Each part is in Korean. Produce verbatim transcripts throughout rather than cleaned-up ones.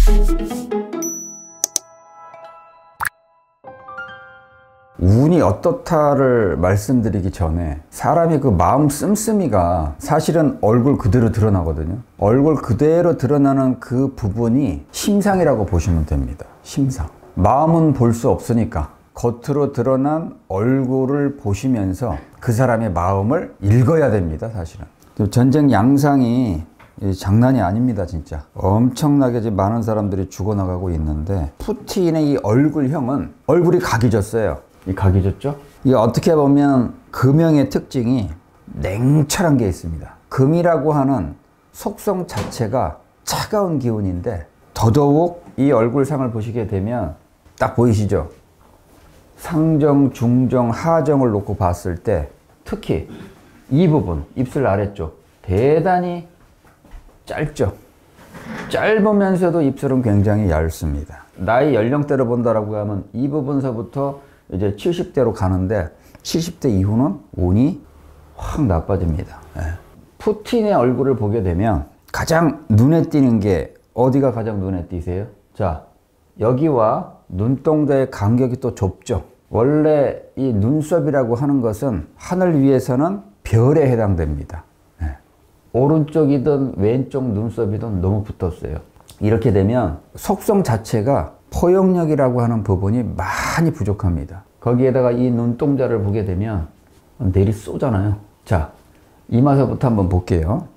운이 어떻다를 말씀드리기 전에 사람이 그 마음 씀씀이가 사실은 얼굴 그대로 드러나거든요. 얼굴 그대로 드러나는 그 부분이 심상이라고 보시면 됩니다. 심상. 마음은 볼 수 없으니까 겉으로 드러난 얼굴을 보시면서 그 사람의 마음을 읽어야 됩니다. 사실은. 전쟁 양상이 장난이 아닙니다. 진짜 엄청나게 지금 많은 사람들이 죽어나가고 있는데, 푸틴의 이 얼굴형은 얼굴이 각이 졌어요. 이 각이 졌죠? 이게 어떻게 보면 금형의 특징이 냉철한 게 있습니다. 금이라고 하는 속성 자체가 차가운 기운인데, 더더욱 이 얼굴상을 보시게 되면 딱 보이시죠? 상정, 중정, 하정을 놓고 봤을 때 특히 이 부분, 입술 아래쪽 대단히 짧죠? 짧으면서도 입술은 굉장히 얇습니다. 나이 연령대로 본다라고 하면 이 부분서부터 이제 칠십 대로 가는데, 칠십 대 이후는 운이 확 나빠집니다. 네. 푸틴의 얼굴을 보게 되면 가장 눈에 띄는 게 어디가 가장 눈에 띄세요? 자, 여기와 눈동자의 간격이 또 좁죠. 원래 이 눈썹이라고 하는 것은 하늘 위에서는 별에 해당됩니다. 네. 오른쪽이든 왼쪽 눈썹이든 너무 붙었어요. 이렇게 되면 속성 자체가 포용력이라고 하는 부분이 많이 부족합니다. 거기에다가 이 눈동자를 보게 되면 내리 쏘잖아요. 자, 이마서부터 한번 볼게요.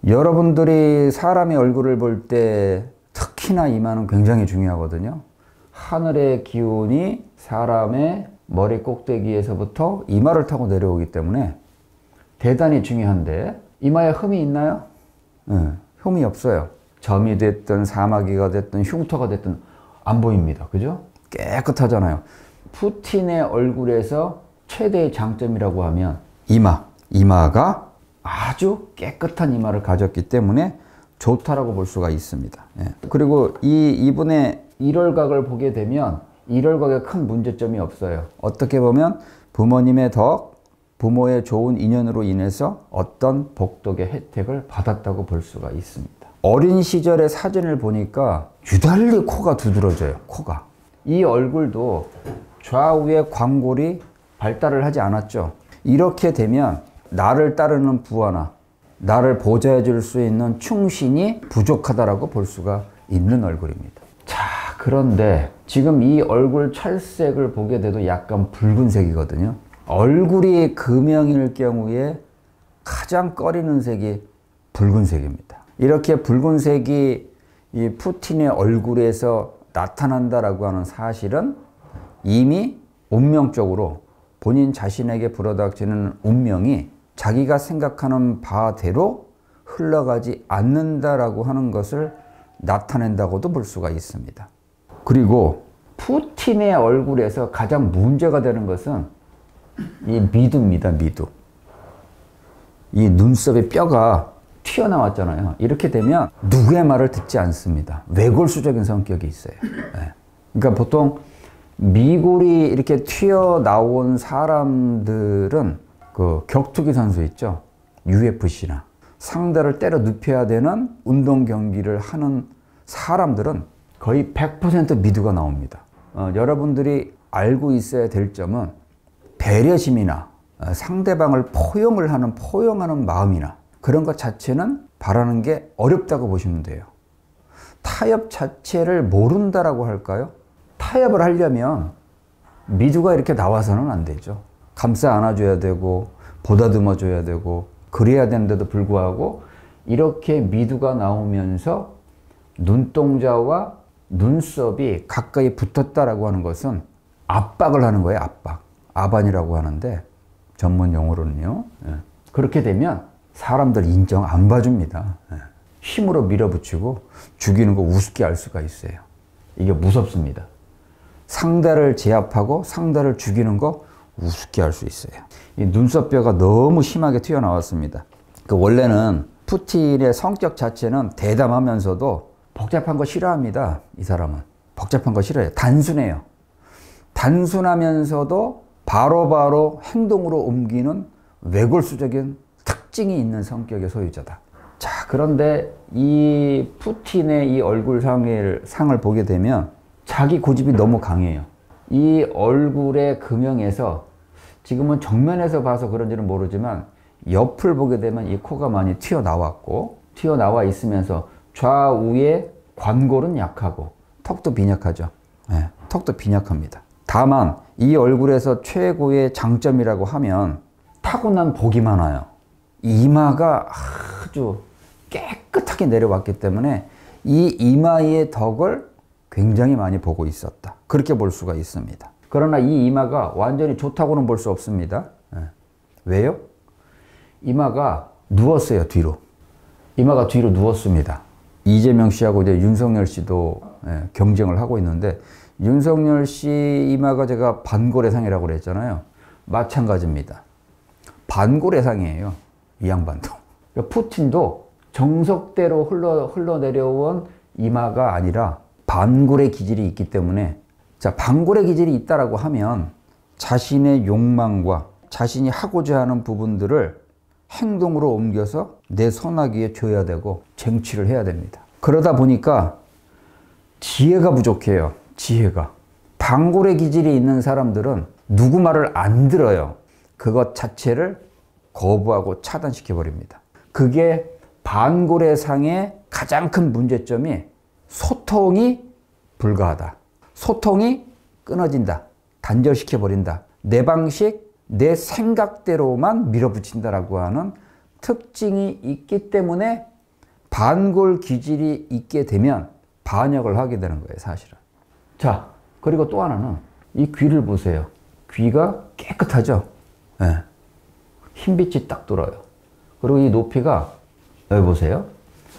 여러분들이 사람의 얼굴을 볼 때 특히나 이마는 굉장히 중요하거든요. 하늘의 기운이 사람의 머리 꼭대기에서부터 이마를 타고 내려오기 때문에 대단히 중요한데, 이마에 흠이 있나요? 네, 흠이 없어요. 점이 됐든 사마귀가 됐든 흉터가 됐든 안 보입니다. 그죠? 깨끗하잖아요. 푸틴의 얼굴에서 최대의 장점이라고 하면 이마. 이마가 아주 깨끗한 이마를 가졌기 때문에 좋다라고 볼 수가 있습니다. 예. 그리고 이 이분의 일월각을 보게 되면 일월각에 큰 문제점이 없어요. 어떻게 보면 부모님의 덕, 부모의 좋은 인연으로 인해서 어떤 복덕의 혜택을 받았다고 볼 수가 있습니다. 어린 시절의 사진을 보니까 유달리 코가 두드러져요. 코가. 이 얼굴도 좌우의 광골이 발달을 하지 않았죠. 이렇게 되면 나를 따르는 부하나 나를 보좌해 줄 수 있는 충신이 부족하다라고 볼 수가 있는 얼굴입니다. 자, 그런데 지금 이 얼굴 찰색을 보게 돼도 약간 붉은색이거든요. 얼굴이 금형일 경우에 가장 꺼리는 색이 붉은색입니다. 이렇게 붉은색이 이 푸틴의 얼굴에서 나타난다라고 하는 사실은 이미 운명적으로 본인 자신에게 불어닥치는 운명이 자기가 생각하는 바대로 흘러가지 않는다라고 하는 것을 나타낸다고도 볼 수가 있습니다. 그리고 푸틴의 얼굴에서 가장 문제가 되는 것은 이 미두입니다. 미두. 이 눈썹의 뼈가 튀어나왔잖아요. 이렇게 되면 누구의 말을 듣지 않습니다. 외골수적인 성격이 있어요. 네. 그러니까 보통 미골이 이렇게 튀어나온 사람들은 그 격투기 선수 있죠. 유에프씨나 상대를 때려 눕혀야 되는 운동 경기를 하는 사람들은 거의 백 퍼센트 미두가 나옵니다. 어, 여러분들이 알고 있어야 될 점은 배려심이나 어, 상대방을 포용을 하는 포용하는 마음이나 그런 것 자체는 바라는 게 어렵다고 보시면 돼요. 타협 자체를 모른다라고 할까요? 타협을 하려면 미두가 이렇게 나와서는 안 되죠. 감싸 안아줘야 되고 보다듬어 줘야 되고 그래야 되는데도 불구하고 이렇게 미두가 나오면서 눈동자와 눈썹이 가까이 붙었다라고 하는 것은 압박을 하는 거예요. 압박. 아반이라고 하는데 전문 용어로는요. 예. 그렇게 되면 사람들 인정 안 봐줍니다. 예. 힘으로 밀어붙이고 죽이는 거 우습게 알 수가 있어요. 이게 무섭습니다. 상대를 제압하고 상대를 죽이는 거 우습게 할 수 있어요. 이 눈썹뼈가 너무 심하게 튀어나왔습니다. 그 원래는 푸틴의 성격 자체는 대담하면서도 복잡한 거 싫어합니다. 이 사람은. 복잡한 거 싫어해요. 단순해요. 단순하면서도 바로바로 바로 행동으로 옮기는 외골수적인 특징이 있는 성격의 소유자다. 자, 그런데 이 푸틴의 이 얼굴상을 상을 보게 되면 자기 고집이 너무 강해요. 이 얼굴의 금형에서 지금은 정면에서 봐서 그런지는 모르지만 옆을 보게 되면 이 코가 많이 튀어나왔고 튀어나와 있으면서 좌우의 관골은 약하고 턱도 빈약하죠. 네, 턱도 빈약합니다. 다만 이 얼굴에서 최고의 장점이라고 하면 타고난 복이 많아요. 이마가 아주 깨끗하게 내려왔기 때문에 이 이마의 덕을 굉장히 많이 보고 있었다. 그렇게 볼 수가 있습니다. 그러나 이 이마가 완전히 좋다고는 볼 수 없습니다. 네. 왜요? 이마가 누웠어요, 뒤로. 이마가 뒤로 누웠습니다. 이재명 씨하고 이제 윤석열 씨도 예, 경쟁을 하고 있는데 윤석열 씨 이마가 제가 반고래상이라고 그랬잖아요. 마찬가지입니다. 반고래상이에요. 이 양반도. 푸틴도 정석대로 흘러, 흘러내려온 이마가 아니라 반고래 기질이 있기 때문에 자, 반고래 기질이 있다라고 하면 자신의 욕망과 자신이 하고자 하는 부분들을 행동으로 옮겨서 내 손아귀에 줘야 되고 쟁취를 해야 됩니다. 그러다 보니까 지혜가 부족해요. 지혜가. 반고래 기질이 있는 사람들은 누구 말을 안 들어요. 그것 자체를 거부하고 차단시켜 버립니다. 그게 반고래상의 가장 큰 문제점이 소통이 불가하다. 소통이 끊어진다. 단절시켜 버린다. 내 방식, 내 생각대로만 밀어붙인다라고 하는 특징이 있기 때문에 반골 기질이 있게 되면 반역을 하게 되는 거예요, 사실은. 자, 그리고 또 하나는 이 귀를 보세요. 귀가 깨끗하죠? 네. 흰빛이 딱 돌아요. 그리고 이 높이가 여기 보세요.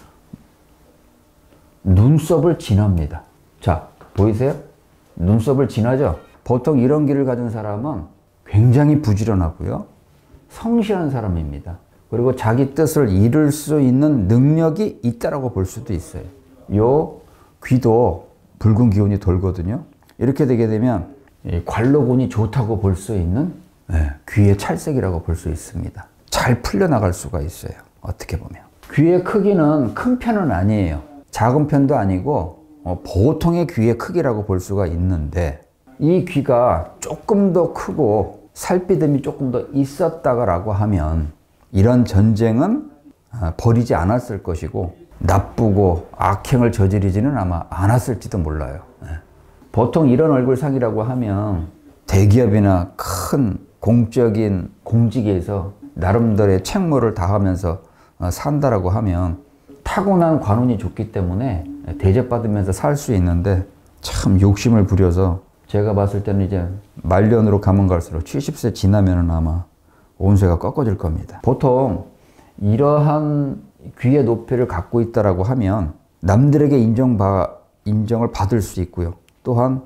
눈썹을 지납니다. 자, 보이세요? 눈썹을 지나죠? 보통 이런 귀를 가진 사람은 굉장히 부지런하고요. 성실한 사람입니다. 그리고 자기 뜻을 이룰 수 있는 능력이 있다라고 볼 수도 있어요. 요 귀도 붉은 기운이 돌거든요. 이렇게 되게 되면 관로군이 좋다고 볼 수 있는 귀의 찰색이라고 볼 수 있습니다. 잘 풀려나갈 수가 있어요. 어떻게 보면. 귀의 크기는 큰 편은 아니에요. 작은 편도 아니고 보통의 귀의 크기라고 볼 수가 있는데 이 귀가 조금 더 크고 살피듬이 조금 더 있었다고 하면 이런 전쟁은 벌이지 않았을 것이고 나쁘고 악행을 저지르지는 아마 않았을지도 몰라요. 보통 이런 얼굴상이라고 하면 대기업이나 큰 공적인 공직에서 나름대로의 책무를 다하면서 산다라고 하면 타고난 관운이 좋기 때문에 대접받으면서 살 수 있는데 참 욕심을 부려서 제가 봤을 때는 이제 말년으로 가면 갈수록 칠십 세 지나면은 아마 운세가 꺾어질 겁니다. 보통 이러한 귀의 높이를 갖고 있다라고 하면 남들에게 인정바, 인정을 받을 수 있고요. 또한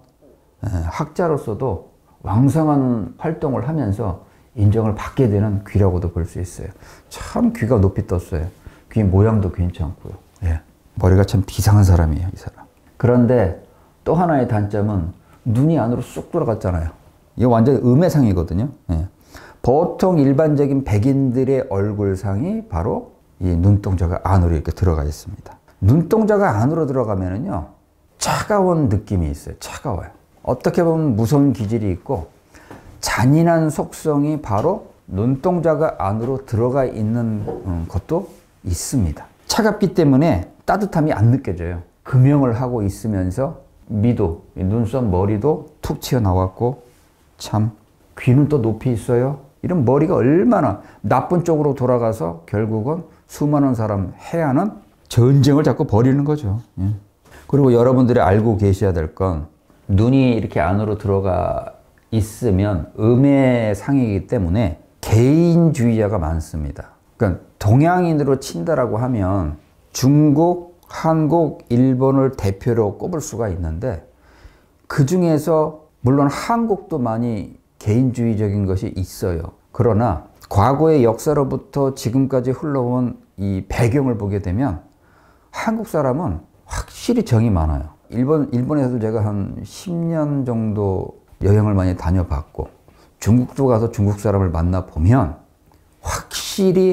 학자로서도 왕성한 활동을 하면서 인정을 받게 되는 귀라고도 볼 수 있어요. 참 귀가 높이 떴어요. 귀 모양도 괜찮고요. 예. 머리가 참 비상한 사람이에요, 이 사람. 그런데 또 하나의 단점은 눈이 안으로 쑥 들어갔잖아요. 이거 완전 음해상이거든요. 예. 보통 일반적인 백인들의 얼굴상이 바로 이 눈동자가 안으로 이렇게 들어가 있습니다. 눈동자가 안으로 들어가면은요, 차가운 느낌이 있어요. 차가워요. 어떻게 보면 무서운 기질이 있고 잔인한 속성이 바로 눈동자가 안으로 들어가 있는 것도 있습니다. 차갑기 때문에 따뜻함이 안 느껴져요. 금형을 하고 있으면서 미도, 눈썹, 머리도 툭 튀어나왔고 참 귀는 또 높이 있어요. 이런 머리가 얼마나 나쁜 쪽으로 돌아가서 결국은 수많은 사람 해하는 전쟁을 자꾸 벌이는 거죠. 예. 그리고 여러분들이 알고 계셔야 될 건 눈이 이렇게 안으로 들어가 있으면 음의 상이기 때문에 개인주의자가 많습니다. 그러니까 동양인으로 친다라고 하면 중국, 한국, 일본을 대표로 꼽을 수가 있는데 그 중에서 물론 한국도 많이 개인주의적인 것이 있어요. 그러나 과거의 역사로부터 지금까지 흘러온 이 배경을 보게 되면 한국 사람은 확실히 정이 많아요. 일본, 일본에서도 제가 한 십 년 정도 여행을 많이 다녀봤고 중국도 가서 중국 사람을 만나보면 확실히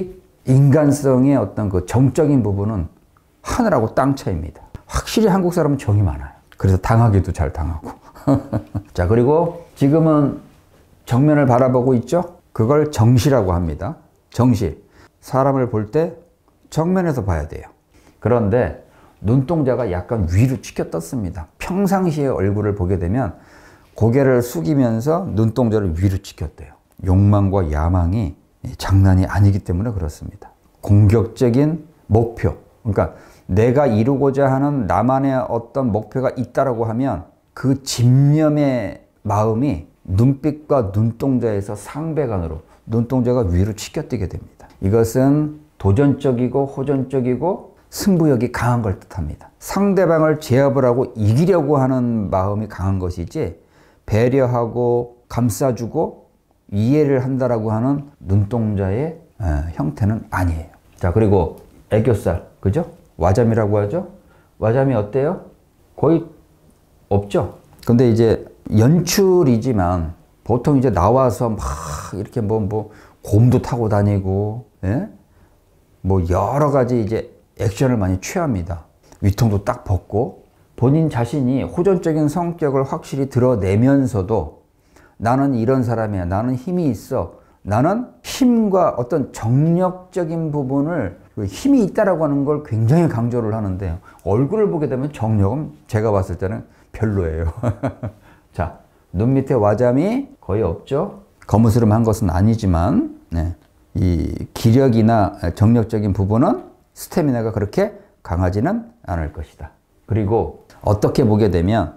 인간성의 어떤 그 정적인 부분은 하늘하고 땅 차이입니다. 확실히 한국 사람은 정이 많아요. 그래서 당하기도 잘 당하고. 자, 그리고 지금은 정면을 바라보고 있죠? 그걸 정시라고 합니다. 정시. 사람을 볼 때 정면에서 봐야 돼요. 그런데 눈동자가 약간 위로 치켜 떴습니다. 평상시에 얼굴을 보게 되면 고개를 숙이면서 눈동자를 위로 치켜 떠요. 욕망과 야망이 장난이 아니기 때문에 그렇습니다. 공격적인 목표. 그러니까 내가 이루고자 하는 나만의 어떤 목표가 있다라고 하면 그 집념의 마음이 눈빛과 눈동자에서 상배간으로 눈동자가 위로 치켜뜨게 됩니다. 이것은 도전적이고 호전적이고 승부욕이 강한 걸 뜻합니다. 상대방을 제압을 하고 이기려고 하는 마음이 강한 것이지 배려하고 감싸주고 이해를 한다라고 하는 눈동자의 형태는 아니에요. 자, 그리고 애교살, 그죠? 와잠이라고 하죠? 와잠이 어때요? 거의 없죠? 근데 이제 연출이지만 보통 이제 나와서 막 이렇게 뭐, 뭐, 곰도 타고 다니고, 예? 뭐 여러 가지 이제 액션을 많이 취합니다. 위통도 딱 벗고 본인 자신이 호전적인 성격을 확실히 드러내면서도 나는 이런 사람이야. 나는 힘이 있어. 나는 힘과 어떤 정력적인 부분을 힘이 있다라고 하는 걸 굉장히 강조를 하는데 얼굴을 보게 되면 정력은 제가 봤을 때는 별로예요. 자, 눈 밑에 와잠이 거의 없죠. 거무스름한 것은 아니지만 네. 이 기력이나 정력적인 부분은 스태미나가 그렇게 강하지는 않을 것이다. 그리고 어떻게 보게 되면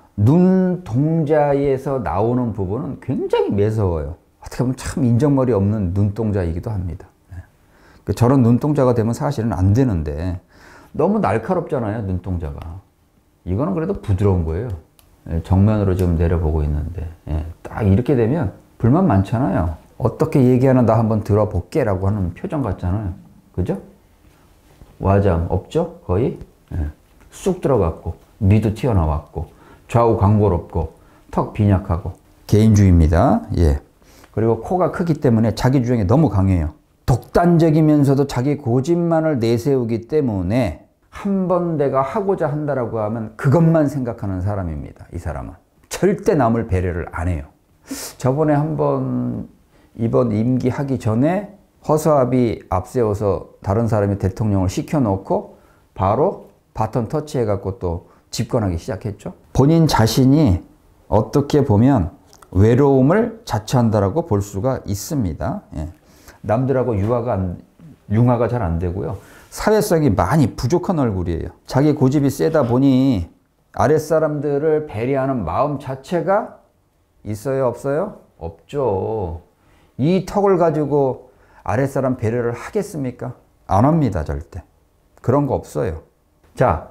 눈동자에서 나오는 부분은 굉장히 매서워요. 어떻게 보면 참 인정머리 없는 눈동자이기도 합니다. 네. 저런 눈동자가 되면 사실은 안 되는데 너무 날카롭잖아요, 눈동자가. 이거는 그래도 부드러운 거예요. 정면으로 지금 내려보고 있는데 예, 딱 이렇게 되면 불만 많잖아요. 어떻게 얘기하나 나 한번 들어볼게 라고 하는 표정 같잖아요. 그죠? 와잠 없죠? 거의 예. 쑥 들어갔고 미도 튀어나왔고 좌우 광고롭고 턱 빈약하고 개인주의입니다. 예. 그리고 코가 크기 때문에 자기 주장이 너무 강해요. 독단적이면서도 자기 고집만을 내세우기 때문에 한 번 내가 하고자 한다라고 하면 그것만 생각하는 사람입니다. 이 사람은. 절대 남을 배려를 안 해요. 저번에 한번 이번 임기 하기 전에 허수아비 앞세워서 다른 사람이 대통령을 시켜놓고 바로 바톤 터치해갖고 또 집권하기 시작했죠. 본인 자신이 어떻게 보면 외로움을 자처한다라고 볼 수가 있습니다. 예. 남들하고 유화가 안, 융화가 잘 안 되고요. 사회성이 많이 부족한 얼굴이에요. 자기 고집이 세다 보니 아랫사람들을 배려하는 마음 자체가 있어요, 없어요? 없죠. 이 턱을 가지고 아랫사람 배려를 하겠습니까? 안 합니다, 절대. 그런 거 없어요. 자,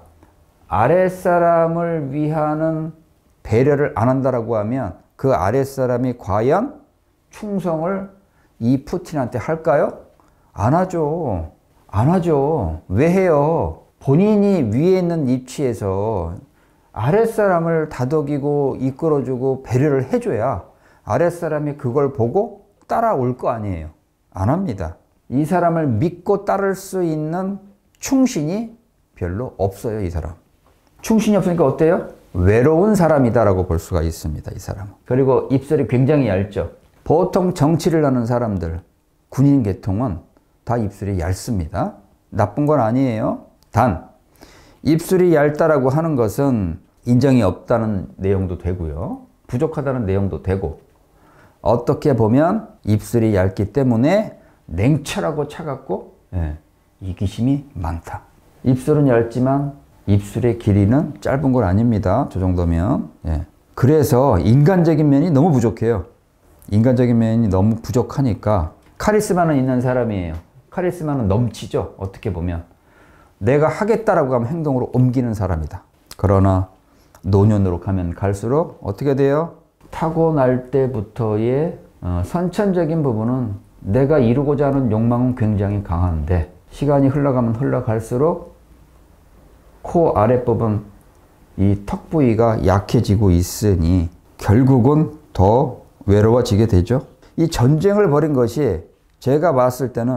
아랫사람을 위하는 배려를 안 한다라고 하면 그 아랫사람이 과연 충성을 이 푸틴한테 할까요? 안 하죠. 안 하죠. 왜 해요? 본인이 위에 있는 위치에서 아랫사람을 다독이고 이끌어주고 배려를 해줘야 아랫사람이 그걸 보고 따라올 거 아니에요. 안 합니다. 이 사람을 믿고 따를 수 있는 충신이 별로 없어요, 이 사람. 충신이 없으니까 어때요? 외로운 사람이다라고 볼 수가 있습니다, 이 사람은. 그리고 입술이 굉장히 얇죠. 보통 정치를 하는 사람들, 군인 계통은 다 입술이 얇습니다. 나쁜 건 아니에요. 단, 입술이 얇다라고 하는 것은 인정이 없다는 내용도 되고요. 부족하다는 내용도 되고, 어떻게 보면 입술이 얇기 때문에 냉철하고 차갑고 예, 이기심이 많다. 입술은 얇지만 입술의 길이는 짧은 건 아닙니다. 저 정도면. 예. 그래서 인간적인 면이 너무 부족해요. 인간적인 면이 너무 부족하니까 카리스마는 있는 사람이에요. 카리스마는 넘치죠. 어떻게 보면. 내가 하겠다라고 하면 행동으로 옮기는 사람이다. 그러나 노년으로 가면 갈수록 어떻게 돼요? 타고날 때부터의 어, 선천적인 부분은 내가 이루고자 하는 욕망은 굉장히 강한데 시간이 흘러가면 흘러갈수록 코 아랫부분 이 턱 부위가 약해지고 있으니 결국은 더 외로워지게 되죠. 이 전쟁을 벌인 것이 제가 봤을 때는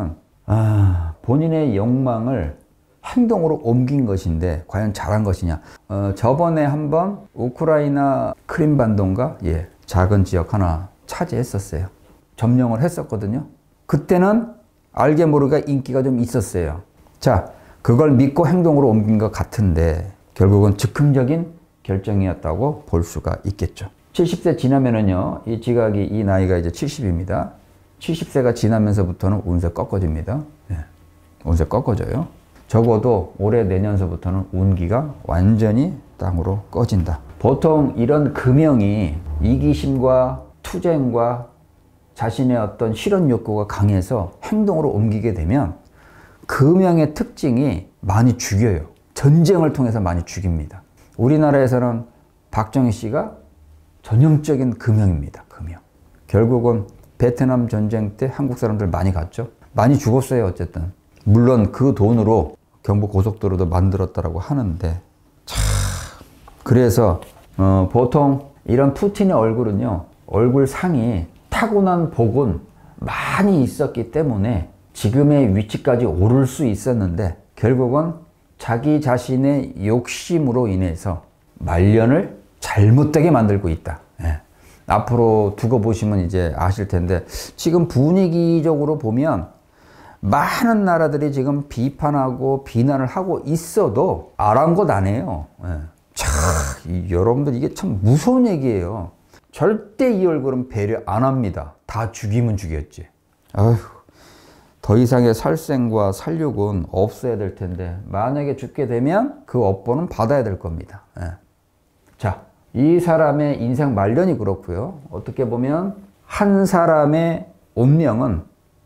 아, 본인의 욕망을 행동으로 옮긴 것인데 과연 잘한 것이냐. 어, 저번에 한번 우크라이나 크림반도인가? 예, 작은 지역 하나 차지했었어요. 점령을 했었거든요. 그때는 알게 모르게 인기가 좀 있었어요. 자, 그걸 믿고 행동으로 옮긴 것 같은데 결국은 즉흥적인 결정이었다고 볼 수가 있겠죠. 칠십 세 지나면은요, 이 지각이, 이 나이가 이제 칠십입니다. 칠십 세가 지나면서부터는 운세 꺾어집니다. 예, 운세 꺾어져요. 적어도 올해 내년서부터는 운기가 완전히 땅으로 꺼진다. 보통 이런 금형이 이기심과 투쟁과 자신의 어떤 실현 욕구가 강해서 행동으로 옮기게 되면 금형의 특징이 많이 죽여요. 전쟁을 통해서 많이 죽입니다. 우리나라에서는 박정희 씨가 전형적인 금형입니다. 금형. 결국은 베트남 전쟁 때 한국 사람들 많이 갔죠. 많이 죽었어요. 어쨌든. 물론 그 돈으로 경부고속도로도 만들었다고 하는데 참, 그래서 어, 보통 이런 푸틴의 얼굴은요, 얼굴 상이 타고난 복은 많이 있었기 때문에 지금의 위치까지 오를 수 있었는데 결국은 자기 자신의 욕심으로 인해서 말년을 잘못되게 만들고 있다. 예. 앞으로 두고 보시면 이제 아실 텐데 지금 분위기적으로 보면 많은 나라들이 지금 비판하고 비난을 하고 있어도 아랑곳 안 해요. 예. 참, 이, 여러분들 이게 참 무서운 얘기예요. 절대 이 얼굴은 배려 안 합니다. 다 죽이면 죽였지. 아휴, 더 이상의 살생과 살육은 없어야 될 텐데 만약에 죽게 되면 그 업보는 받아야 될 겁니다. 예. 자, 이 사람의 인생 말년이 그렇고요. 어떻게 보면 한 사람의 운명은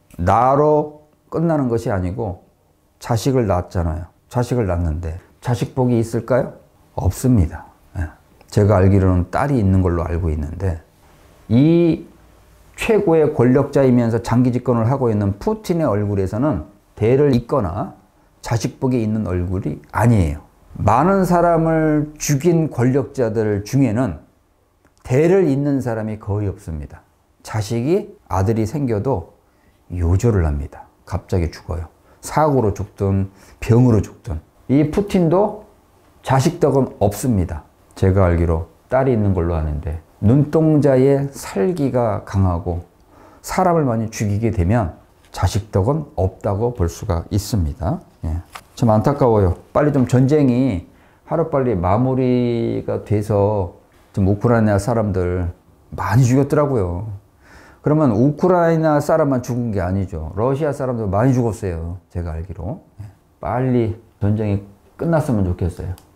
나로 끝나는 것이 아니고 자식을 낳았잖아요. 자식을 낳는데 자식 복이 있을까요? 없습니다. 예. 제가 알기로는 딸이 있는 걸로 알고 있는데 이 최고의 권력자이면서 장기 집권을 하고 있는 푸틴의 얼굴에서는 대를 잇거나 자식 복이 있는 얼굴이 아니에요. 많은 사람을 죽인 권력자들 중에는 대를 잇는 사람이 거의 없습니다. 자식이 아들이 생겨도 요절을 합니다. 갑자기 죽어요. 사고로 죽든 병으로 죽든. 이 푸틴도 자식 덕은 없습니다. 제가 알기로 딸이 있는 걸로 아는데 눈동자의 살기가 강하고 사람을 많이 죽이게 되면 자식 덕은 없다고 볼 수가 있습니다. 예. 참 안타까워요. 빨리 좀 전쟁이 하루빨리 마무리가 돼서 좀 우크라이나 사람들 많이 죽였더라고요. 그러면 우크라이나 사람만 죽은 게 아니죠. 러시아 사람도 많이 죽었어요. 제가 알기로. 예. 빨리 전쟁이 끝났으면 좋겠어요.